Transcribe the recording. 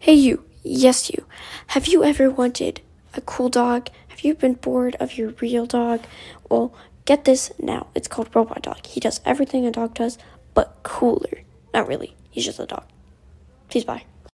Hey you, yes you. Have you ever wanted a cool dog? Have you been bored of your real dog? Well, get this now. It's called Robot Dog. He does everything a dog does, but cooler. Not really. He's just a dog. Peace, bye.